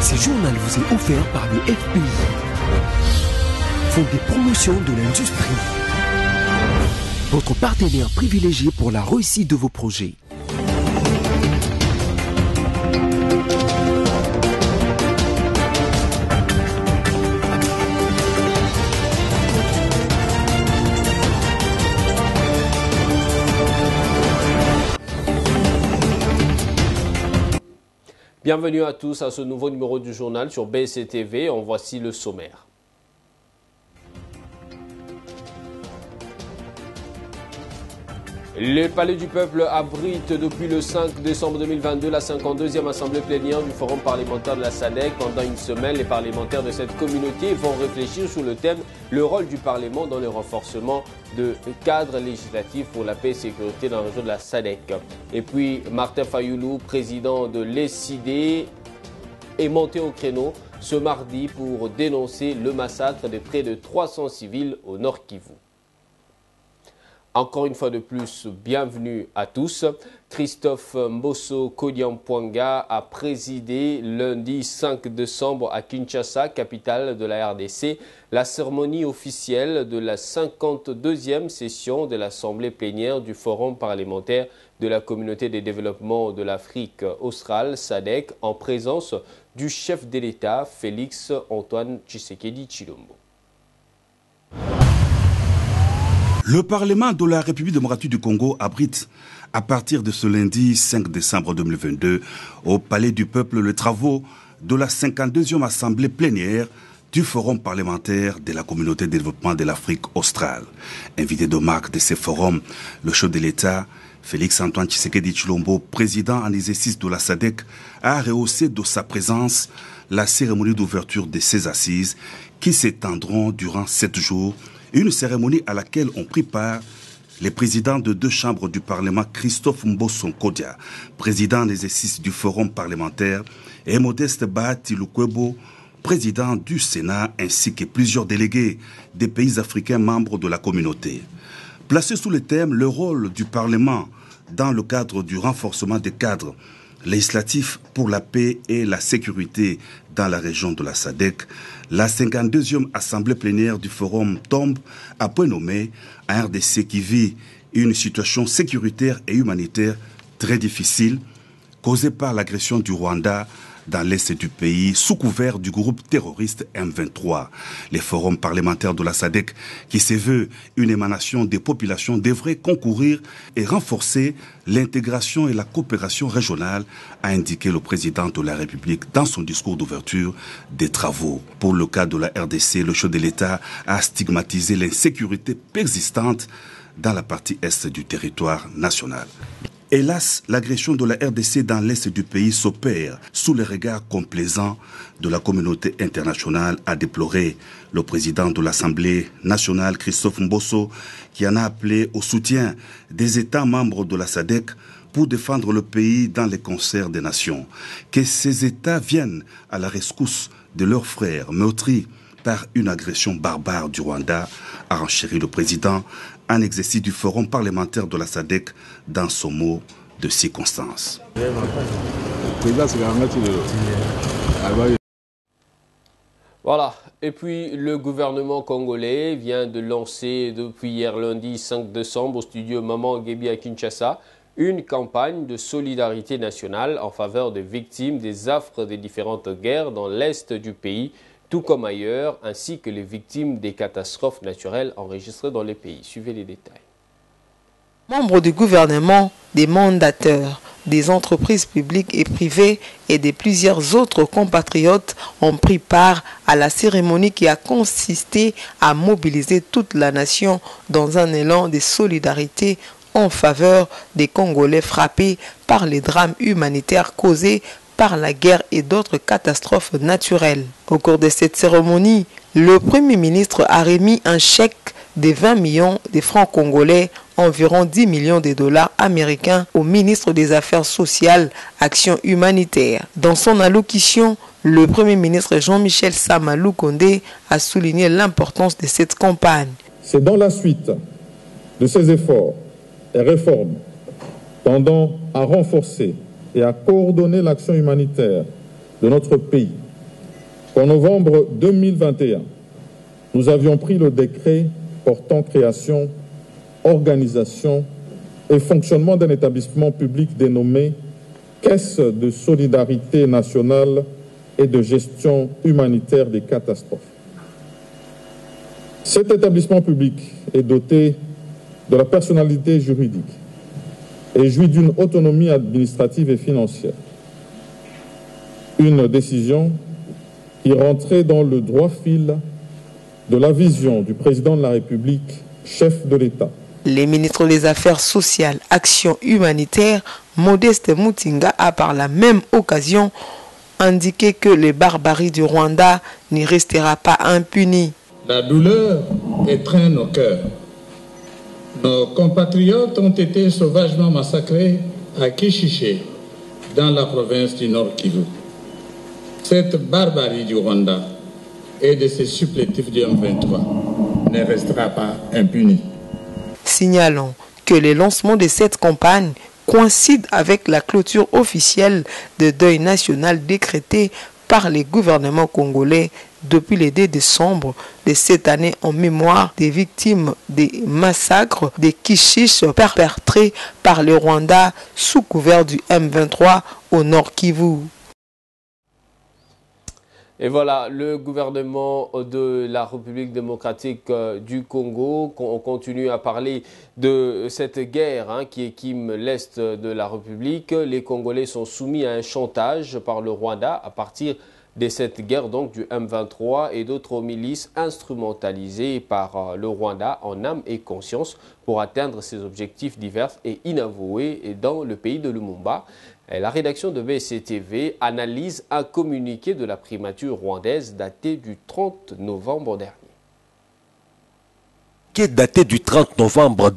Ce journal vous est offert par le FPI, Fonds de promotion de l'industrie, votre partenaire privilégié pour la réussite de vos projets. Bienvenue à tous à ce nouveau numéro du journal sur BSC-TV. En voici le sommaire. Le Palais du Peuple abrite depuis le 5 décembre 2022 la 52e assemblée plénière du Forum parlementaire de la SADC. Pendant une semaine, les parlementaires de cette communauté vont réfléchir sur le thème « Le rôle du Parlement dans le renforcement de cadres législatifs pour la paix et sécurité dans la région de la SADC ». Et puis, Martin Fayoulou, président de l'ESID, est monté au créneau ce mardi pour dénoncer le massacre de près de 300 civils au Nord Kivu. Encore une fois de plus, bienvenue à tous. Christophe Mbosso Kodiampwanga a présidé lundi 5 décembre à Kinshasa, capitale de la RDC, la cérémonie officielle de la 52e session de l'Assemblée plénière du Forum parlementaire de la Communauté de développement de l'Afrique australe, SADC, en présence du chef de l'État, Félix Antoine Tshisekedi Tshilombo. Le Parlement de la République démocratique du Congo abrite, à partir de ce lundi 5 décembre 2022, au Palais du Peuple, les travaux de la 52e Assemblée plénière du Forum parlementaire de la Communauté de développement de l'Afrique australe. Invité de marque de ce forum, le chef de l'État, Félix Antoine Tshisekedi Tshilombo, président en exercice de la SADC, a rehaussé de sa présence la cérémonie d'ouverture de ces assises qui s'étendront durant 7 jours. Une cérémonie à laquelle ont pris part les présidents de 2 chambres du Parlement, Christophe Mbosso Kodia, président en exercice du Forum parlementaire, et Modeste Bahati Lukwebo, président du Sénat, ainsi que plusieurs délégués des pays africains membres de la communauté. Placé sous le thème « Le rôle du Parlement dans le cadre du renforcement des cadres législatifs pour la paix et la sécurité dans la région de la SADC », la 52e assemblée plénière du Forum tombe à point nommé à RDC qui vit une situation sécuritaire et humanitaire très difficile causée par l'agression du Rwanda dans l'est du pays, sous couvert du groupe terroriste M23. Les forums parlementaires de la SADC, qui se veut une émanation des populations, devraient concourir et renforcer l'intégration et la coopération régionale, a indiqué le président de la République dans son discours d'ouverture des travaux. Pour le cas de la RDC, le chef de l'État a stigmatisé l'insécurité persistante dans la partie est du territoire national. Hélas, l'agression de la RDC dans l'est du pays s'opère sous le regard complaisant de la communauté internationale, a déploré le président de l'Assemblée nationale, Christophe Mbosso, qui en a appelé au soutien des États membres de la SADC pour défendre le pays dans les concerts des nations. Que ces États viennent à la rescousse de leurs frères meurtris par une agression barbare du Rwanda, a renchéri le président en exercice du Forum parlementaire de la SADC dans son mot de circonstance. Voilà, et puis le gouvernement congolais vient de lancer depuis hier lundi 5 décembre au studio Maman Guébi à Kinshasa une campagne de solidarité nationale en faveur des victimes des affres des différentes guerres dans l'est du pays, tout comme ailleurs, ainsi que les victimes des catastrophes naturelles enregistrées dans les pays. Suivez les détails. Membres du gouvernement, des mandateurs, des entreprises publiques et privées et de plusieurs autres compatriotes ont pris part à la cérémonie qui a consisté à mobiliser toute la nation dans un élan de solidarité en faveur des Congolais frappés par les drames humanitaires causés par la guerre et d'autres catastrophes naturelles. Au cours de cette cérémonie, le Premier ministre a remis un chèque de 20 millions de francs congolais, environ 10 millions de dollars américains, au ministre des Affaires sociales, Action humanitaire. Dans son allocution, le Premier ministre Jean-Michel Sama Lukonde a souligné l'importance de cette campagne. C'est dans la suite de ces efforts et réformes tendant à renforcer et à coordonner l'action humanitaire de notre pays qu'en novembre 2021, nous avions pris le décret portant création, organisation et fonctionnement d'un établissement public dénommé Caisse de solidarité nationale et de gestion humanitaire des catastrophes. Cet établissement public est doté de la personnalité juridique et jouit d'une autonomie administrative et financière. Une décision qui rentrait dans le droit fil de la vision du président de la République, chef de l'État. Les ministres des Affaires sociales, Action humanitaire, Modeste Mutinga a par la même occasion indiqué que les barbaries du Rwanda n'y restera pas impunies. La douleur étreint nos cœurs. Nos compatriotes ont été sauvagement massacrés à Kishiché, dans la province du Nord Kivu. Cette barbarie du Rwanda et de ses supplétifs du M23 ne restera pas impunie. Signalons que le lancement de cette campagne coïncide avec la clôture officielle de deuil national décrétée par les gouvernements congolais depuis le 2 décembre de cette année en mémoire des victimes des massacres des Kishish perpétrés par le Rwanda sous couvert du M23 au Nord Kivu. Et voilà, le gouvernement de la République démocratique du Congo, on continue à parler de cette guerre qui équime l'Est de la République. Les Congolais sont soumis à un chantage par le Rwanda à partir de cette guerre donc du M23 et d'autres milices instrumentalisées par le Rwanda en âme et conscience pour atteindre ses objectifs divers et inavoués dans le pays de Lumumba. La rédaction de BCTV analyse un communiqué de la primature rwandaise daté du 30 novembre dernier. Daté du 30 novembre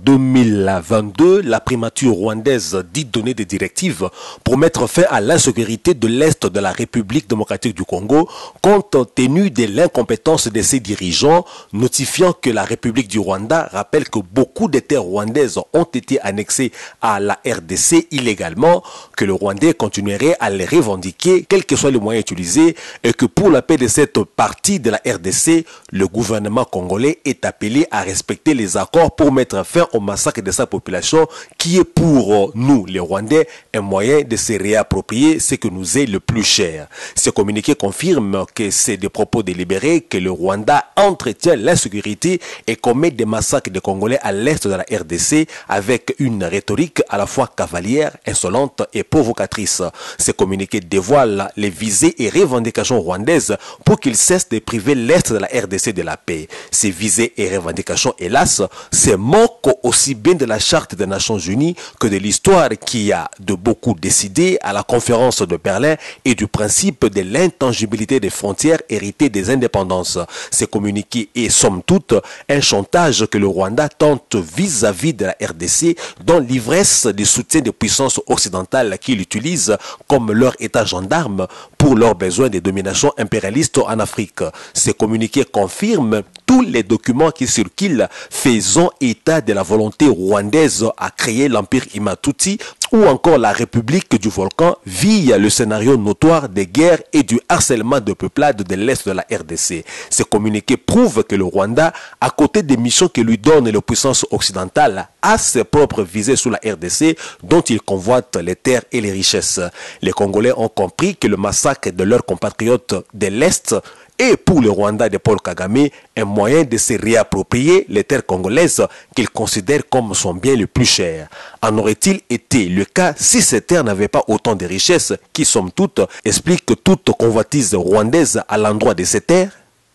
2022, la primature rwandaise dit donner des directives pour mettre fin à l'insécurité de l'Est de la République démocratique du Congo, compte tenu de l'incompétence de ses dirigeants, notifiant que la République du Rwanda rappelle que beaucoup de terres rwandaises ont été annexées à la RDC illégalement, que le Rwandais continuerait à les revendiquer, quels que soient les moyens utilisés, et que pour la paix de cette partie de la RDC, le gouvernement congolais est appelé à respecter les accords pour mettre fin au massacre de sa population qui est pour nous, les Rwandais, un moyen de se réapproprier ce que nous est le plus cher. Ce communiqué confirme que c'est des propos délibérés que le Rwanda entretient l'insécurité et commet des massacres de Congolais à l'est de la RDC avec une rhétorique à la fois cavalière, insolente et provocatrice. Ce communiqué dévoile les visées et revendications rwandaises pour qu'ils cessent de priver l'est de la RDC de la paix. Ces visées et revendications, hélas, se moquent aussi bien de la Charte des Nations Unies que de l'histoire qui a de beaucoup décidé à la conférence de Berlin et du principe de l'intangibilité des frontières héritées des indépendances. Ce communiqué est somme toute un chantage que le Rwanda tente vis-à-vis de la RDC dans l'ivresse du soutien des puissances occidentales qui l'utilisent comme leur état gendarme pour leurs besoins de domination impérialiste en Afrique. Ce communiqué confirme tous les documents qui circulent faisant état de la volonté rwandaise à créer l'empire Imatuti ou encore la République du Volcan via le scénario notoire des guerres et du harcèlement de peuplade de l'Est de la RDC. Ce communiqué prouve que le Rwanda, à côté des missions que lui donnent les puissances occidentales, a ses propres visées sous la RDC dont il convoite les terres et les richesses. Les Congolais ont compris que le massacre de leurs compatriotes de l'Est et pour le Rwanda de Paul Kagame, un moyen de se réapproprier les terres congolaises qu'il considère comme son bien le plus cher. En aurait-il été le cas si ces terres n'avaient pas autant de richesses qui, somme toute, expliquent toute convoitise rwandaise à l'endroit de ces terres?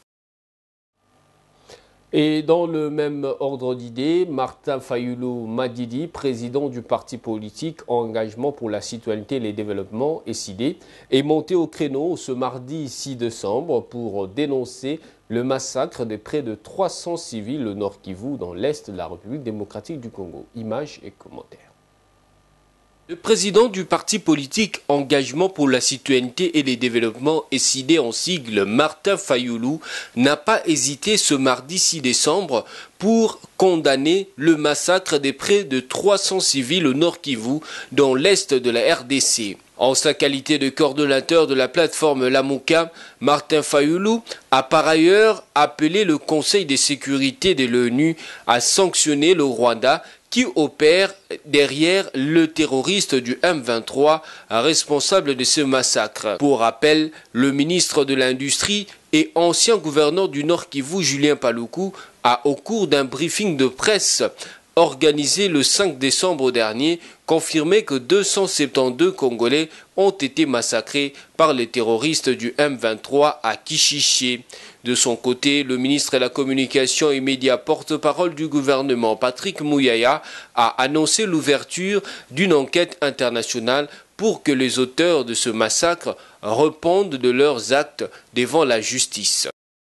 Et dans le même ordre d'idées, Martin Fayulu Madidi, président du parti politique Engagement pour la citoyenneté et le développement, SID, est monté au créneau ce mardi 6 décembre pour dénoncer le massacre de près de 300 civils au Nord Kivu dans l'est de la République démocratique du Congo. Images et commentaires. Le président du parti politique Engagement pour la citoyenneté et les développements, SID en sigle, Martin Fayoulou, n'a pas hésité ce mardi 6 décembre pour condamner le massacre des près de 300 civils au Nord Kivu, dans l'est de la RDC. En sa qualité de coordonnateur de la plateforme Lamuka, Martin Fayoulou a par ailleurs appelé le Conseil de sécurité de l'ONU à sanctionner le Rwanda qui opère derrière le terroriste du M23 responsable de ce massacre. Pour rappel, le ministre de l'Industrie et ancien gouverneur du Nord Kivu, Julien Paluku, a au cours d'un briefing de presse organisé le 5 décembre dernier, confirmé que 272 Congolais ont été massacrés par les terroristes du M23 à Kishiché. De son côté, le ministre de la Communication et Médias porte-parole du gouvernement, Patrick Mouyaya, a annoncé l'ouverture d'une enquête internationale pour que les auteurs de ce massacre répondent de leurs actes devant la justice.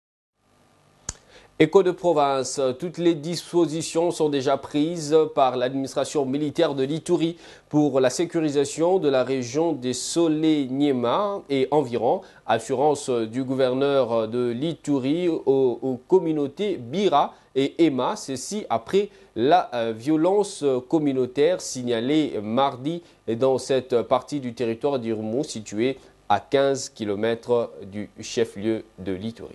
Écho de province, toutes les dispositions sont déjà prises par l'administration militaire de l'Ituri pour la sécurisation de la région des Solé-Niéma et environ. Assurance du gouverneur de l'Ituri aux communautés Bira et Ema, ceci après la violence communautaire signalée mardi dans cette partie du territoire d'Irumu située à 15 km du chef-lieu de l'Ituri.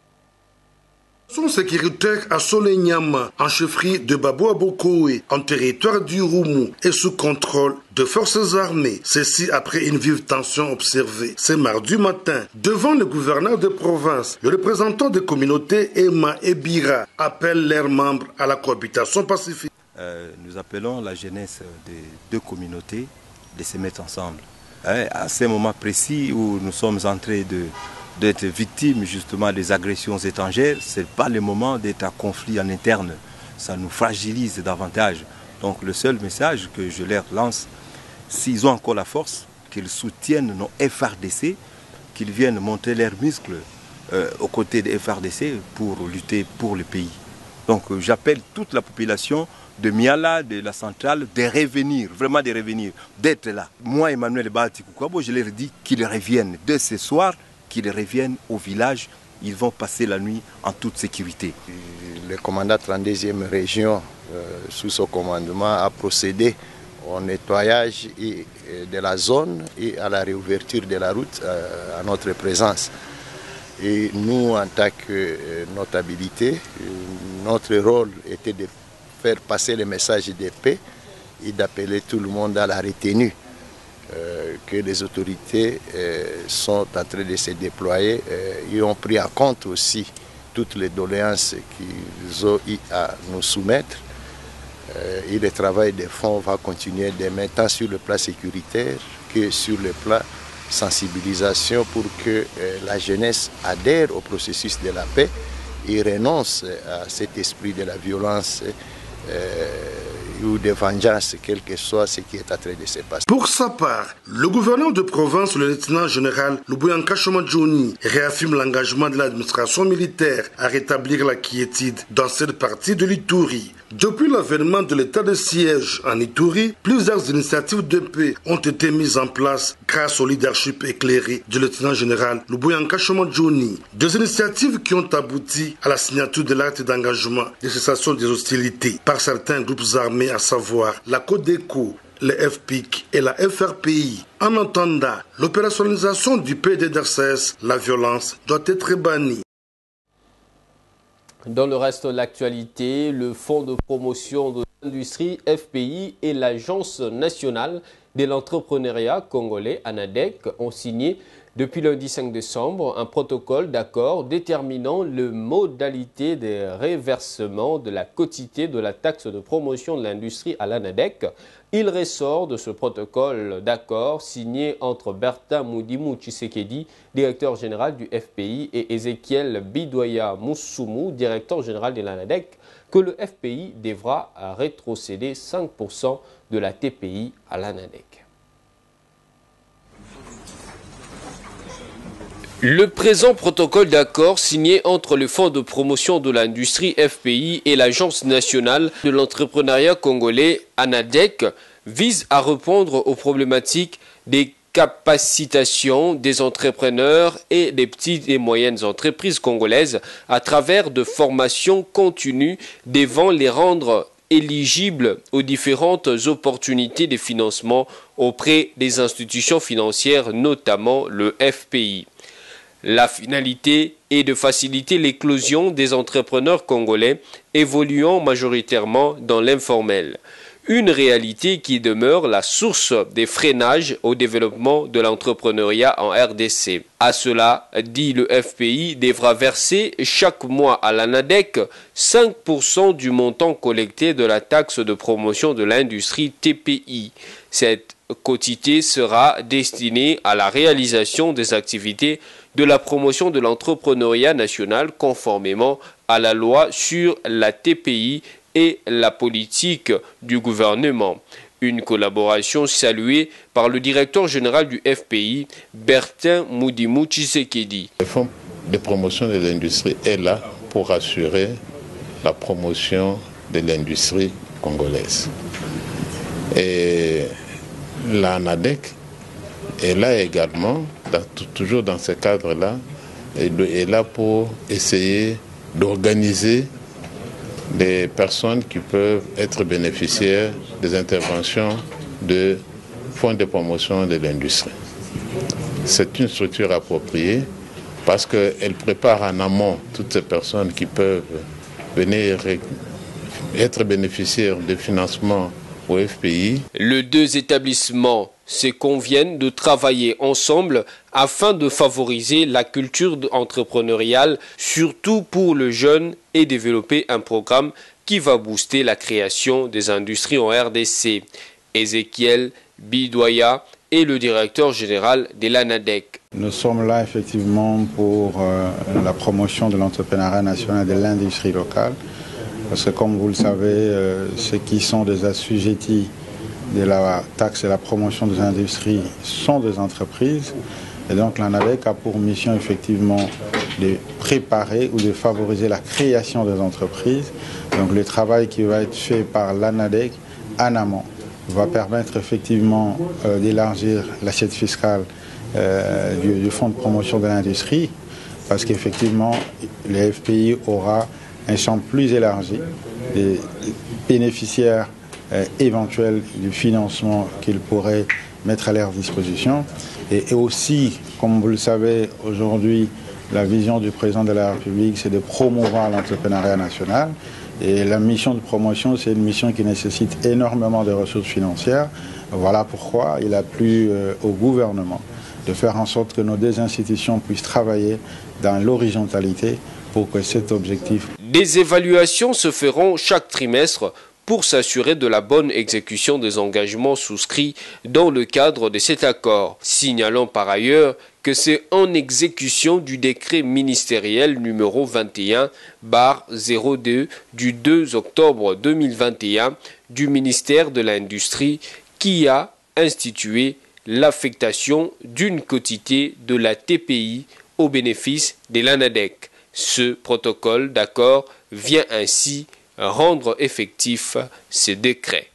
Son sécuritaire à Solé-Niéma, en chefferie de Babou-Abokoé, en territoire d'Irumu, est sous contrôle de forces armées. Ceci après une vive tension observée ce mardi matin. Devant le gouverneur de province, le représentant des communautés Ema et Bira appelle leurs membres à la cohabitation pacifique. Nous appelons la jeunesse des deux communautés de se mettre ensemble. À ce moment précis où nous sommes en train d'être victimes justement des agressions étrangères, ce n'est pas le moment d'être en conflit en interne. Ça nous fragilise davantage. Donc le seul message que je leur lance, s'ils ont encore la force, qu'ils soutiennent nos FRDC, qu'ils viennent montrer leurs muscles aux côtés des FRDC pour lutter pour le pays. Donc j'appelle toute la population de Miala, de la centrale, de revenir, vraiment de revenir, d'être là. Moi, Emmanuel Bahatikoukabo, je leur dis qu'ils reviennent dès ce soir, qu'ils reviennent au village, ils vont passer la nuit en toute sécurité. Le commandant 32e région, sous son commandement, a procédé au nettoyage de la zone et à la réouverture de la route à notre présence. Et nous, en tant que notabilité, notre rôle était de faire passer le message de paix et d'appeler tout le monde à la retenue. Que les autorités sont en train de se déployer et ont pris en compte aussi toutes les doléances qu'ils ont eu à nous soumettre. Et le travail de fond va continuer dès maintenant sur le plan sécuritaire que sur le plan sensibilisation pour que la jeunesse adhère au processus de la paix et renonce à cet esprit de la violence ou de vengeance, quel que soit ce qui est en train de se passer. Pour sa part, le gouverneur de province, le lieutenant général Lubuyanka Shomadjouni, réaffirme l'engagement de l'administration militaire à rétablir la quiétude dans cette partie de l'Ituri. Depuis l'avènement de l'état de siège en Ituri, plusieurs initiatives de paix ont été mises en place grâce au leadership éclairé du lieutenant général Lubuyanka Shomadjouni. Des initiatives qui ont abouti à la signature de l'acte d'engagement de cessation des hostilités par certains groupes armés, à savoir la Codeco, le FPIC et la FRPI. En attendant l'opérationnalisation du PDDRCS, la violence doit être bannie. Dans le reste de l'actualité, le Fonds de promotion de l'industrie FPI et l'Agence nationale de l'entrepreneuriat congolais, ANADEC, ont signé depuis lundi 5 décembre un protocole d'accord déterminant les modalités de reversement de la quotité de la taxe de promotion de l'industrie à l'ANADEC. Il ressort de ce protocole d'accord signé entre Bertin Moudimou Tshisekedi, directeur général du FPI, et Ezekiel Bidoya Moussoumou, directeur général de l'ANADEC, que le FPI devra rétrocéder 5% de la TPI à l'ANADEC. Le présent protocole d'accord signé entre le Fonds de promotion de l'industrie FPI et l'Agence nationale de l'entrepreneuriat congolais ANADEC vise à répondre aux problématiques des capacitation des entrepreneurs et des petites et moyennes entreprises congolaises à travers de formations continues devant les rendre éligibles aux différentes opportunités de financement auprès des institutions financières, notamment le FPI. La finalité est de faciliter l'éclosion des entrepreneurs congolais évoluant majoritairement dans l'informel. Une réalité qui demeure la source des freinages au développement de l'entrepreneuriat en RDC. À cela, dit le FPI, devra verser chaque mois à l'ANADEC 5% du montant collecté de la taxe de promotion de l'industrie TPI. Cette quotité sera destinée à la réalisation des activités de la promotion de l'entrepreneuriat national conformément à la loi sur la TPI et la politique du gouvernement. Une collaboration saluée par le directeur général du FPI, Bertin Moudimou Tshisekedi. Le fonds de promotion de l'industrie est là pour assurer la promotion de l'industrie congolaise. Et l'ANADEC est là également, toujours dans ce cadre-là, est là pour essayer d'organiser des personnes qui peuvent être bénéficiaires des interventions de fonds de promotion de l'industrie. C'est une structure appropriée parce qu'elle prépare en amont toutes ces personnes qui peuvent venir être bénéficiaires de financement au FPI. Les deux établissements se conviennent de travailler ensemble afin de favoriser la culture entrepreneuriale, surtout pour le jeune, et développer un programme qui va booster la création des industries en RDC. Ezekiel Bidoya est le directeur général de l'ANADEC. Nous sommes là effectivement pour la promotion de l'entrepreneuriat national et de l'industrie locale. Parce que comme vous le savez, ceux qui sont des assujettis de la taxe et la promotion des industries sont des entreprises. Et donc l'ANADEC a pour mission effectivement de préparer ou de favoriser la création des entreprises. Donc le travail qui va être fait par l'ANADEC en amont va permettre effectivement d'élargir l'assiette fiscale du fonds de promotion de l'industrie, parce qu'effectivement le FPI aura un champ plus élargi des bénéficiaires éventuels du financement qu'ils pourraient mettre à leur disposition. Et aussi, comme vous le savez, aujourd'hui, la vision du président de la République, c'est de promouvoir l'entrepreneuriat national. Et la mission de promotion, c'est une mission qui nécessite énormément de ressources financières. Voilà pourquoi il a plu au gouvernement de faire en sorte que nos deux institutions puissent travailler dans l'horizontalité pour que cet objectif... Des évaluations se feront chaque trimestre pour s'assurer de la bonne exécution des engagements souscrits dans le cadre de cet accord. Signalons par ailleurs que c'est en exécution du décret ministériel numéro 21/02 du 2 octobre 2021 du ministère de l'Industrie qui a institué l'affectation d'une quotité de la TPI au bénéfice de l'ANADEC. Ce protocole d'accord vient ainsi rendre effectif ces décrets.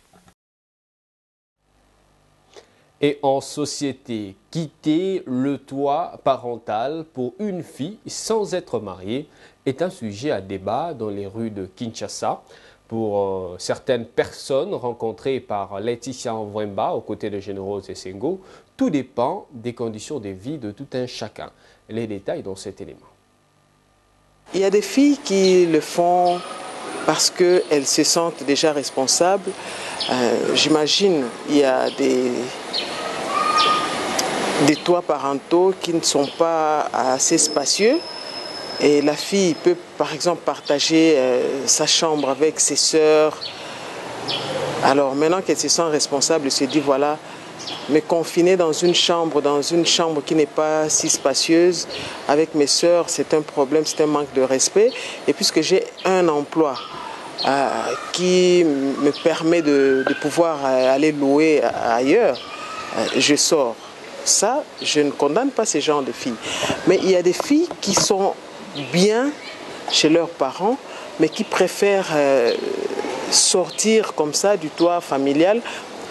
Et en société, quitter le toit parental pour une fille sans être mariée est un sujet à débat dans les rues de Kinshasa. Pour certaines personnes rencontrées par Laetitia Mvwemba aux côtés de Générose et Sengo, tout dépend des conditions de vie de tout un chacun. Les détails dans cet élément. Il y a des filles qui le font parce qu'elles se sentent déjà responsables. J'imagine il y a des toits parentaux qui ne sont pas assez spacieux. Et la fille peut par exemple partager sa chambre avec ses sœurs. Alors maintenant qu'elle se sent responsable, elle se dit voilà, me confiner dans une chambre qui n'est pas si spacieuse avec mes sœurs, c'est un problème, c'est un manque de respect. Et puisque j'ai un emploi qui me permet de pouvoir aller louer ailleurs, je sors. Ça, je ne condamne pas ces genres de filles. Mais il y a des filles qui sont bien chez leurs parents, mais qui préfèrent sortir comme ça du toit familial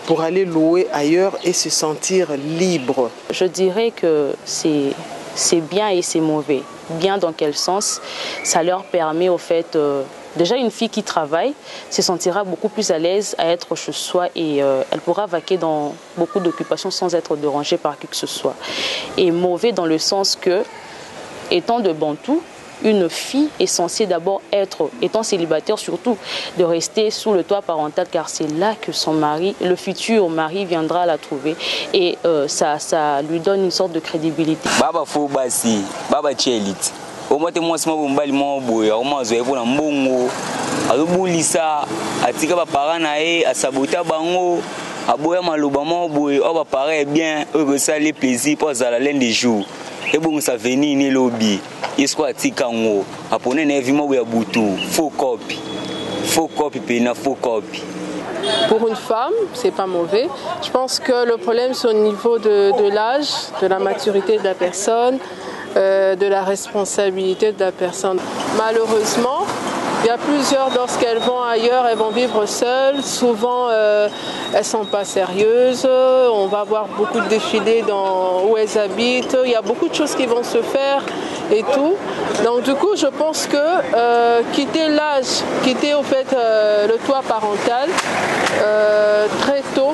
pour aller louer ailleurs et se sentir libre? Je dirais que c'est bien et c'est mauvais. Bien dans quel sens? Ça leur permet au fait... déjà une fille qui travaille se sentira beaucoup plus à l'aise à être chez soi et elle pourra vaquer dans beaucoup d'occupations sans être dérangée par qui que ce soit. Et mauvais dans le sens que, étant de Bantou, une fille est censée d'abord être, étant célibataire surtout, de rester sous le toit parental car c'est là que son mari, le futur mari viendra la trouver et ça lui donne une sorte de crédibilité. Baba fo basi, baba chelit. Au moins moi c'est mon bali mon boy, au moins zoe bona mbongo. Azobulisa atika ba parents na e asabota bango. Aboya maloba mo boy, o ba parents bien, eux ça les plaisir pour ça l'un des jours. Et bon ça venir ni lobby. Isko atika ngo. Apone na vimo boya butu, faux copie. Faux copie pena faux copie. Pour une femme, c'est pas mauvais. Je pense que le problème c'est au niveau de l'âge, de la maturité de la personne. De la responsabilité de la personne. Malheureusement, il y a plusieurs, lorsqu'elles vont ailleurs, elles vont vivre seules. Souvent, elles ne sont pas sérieuses. On va voir beaucoup de défilés où elles habitent. Il y a beaucoup de choses qui vont se faire et tout. Donc du coup, je pense que quitter l'âge, quitter au fait le toit parental très tôt,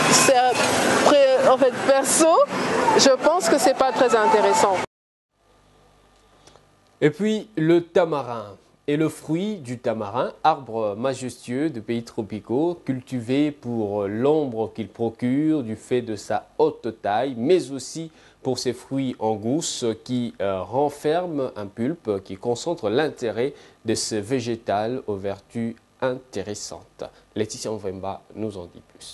en fait perso, je pense que c'est pas très intéressant. Et puis le tamarin est le fruit du tamarin, arbre majestueux de pays tropicaux, cultivé pour l'ombre qu'il procure du fait de sa haute taille, mais aussi pour ses fruits en gousse qui renferment un pulpe qui concentre l'intérêt de ce végétal aux vertus intéressantes. Laetitia Mvemba nous en dit plus.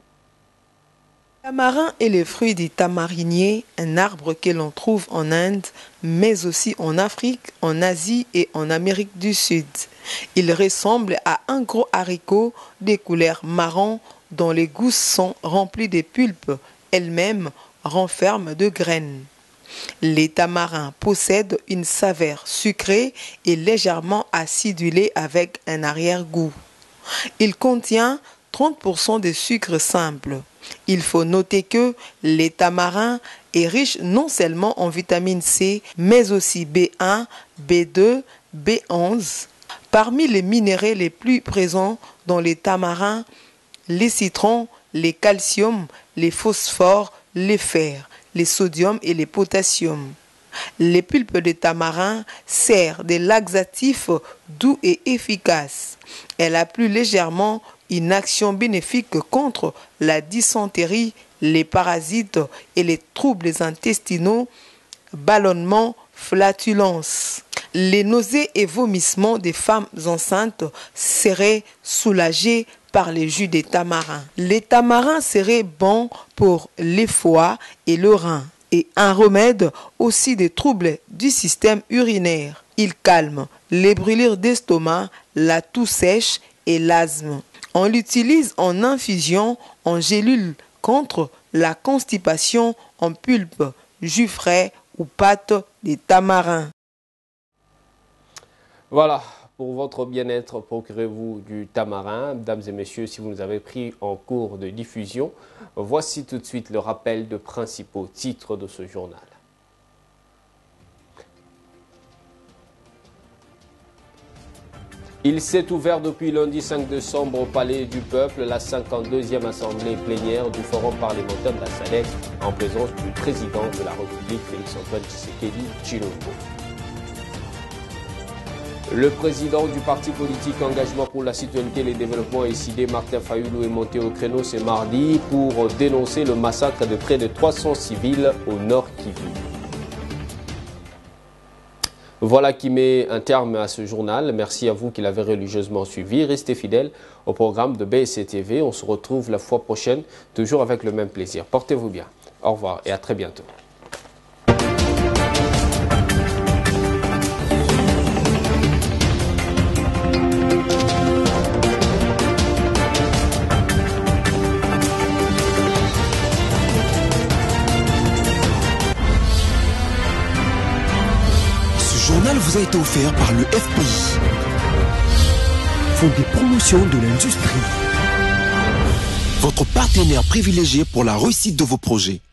Le tamarin est le fruit du tamarinier, un arbre que l'on trouve en Inde, mais aussi en Afrique, en Asie et en Amérique du Sud. Il ressemble à un gros haricot de couleur marron dont les gousses sont remplies de pulpes, elles-mêmes renferment de graines. Les tamarins possèdent une saveur sucrée et légèrement acidulée avec un arrière-goût. Il contient 30% de sucre simple. Il faut noter que les tamarins est riche non seulement en vitamine C, mais aussi B1, B2, B11. Parmi les minéraux les plus présents dans les tamarins, les citrons, les calcium, les phosphores, les fer, les sodium et les potassium. Les pulpes de tamarin servent des laxatifs doux et efficaces. Elle a plus légèrement une action bénéfique contre la dysenterie, les parasites et les troubles intestinaux, ballonnement, flatulence. Les nausées et vomissements des femmes enceintes seraient soulagés par les jus des tamarins. Les tamarins seraient bons pour les foies et le rein et un remède aussi des troubles du système urinaire. Il calme les brûlures d'estomac, la toux sèche et l'asthme. On l'utilise en infusion, en gélule contre la constipation, en pulpe, jus frais ou pâte des tamarins. Voilà, pour votre bien-être, procurez-vous du tamarin. Mesdames et messieurs, si vous nous avez pris en cours de diffusion, voici tout de suite le rappel de principaux titres de ce journal. Il s'est ouvert depuis lundi 5 décembre au Palais du Peuple la 52e assemblée plénière du Forum parlementaire de la SADC en présence du président de la République, Félix-Antoine Tshisekedi Tshilombo. Le président du parti politique Engagement pour la citoyenneté et le développement SID, Martin Fayoulou, est monté au créneau ce mardi pour dénoncer le massacre de près de 300 civils au Nord Kivu. Voilà qui met un terme à ce journal. Merci à vous qui l'avez religieusement suivi. Restez fidèles au programme de BSC TV. On se retrouve la fois prochaine, toujours avec le même plaisir. Portez-vous bien. Au revoir et à très bientôt. Vous a été offert par le FPI, Fonds de promotion de l'industrie. votre partenaire privilégié pour la réussite de vos projets.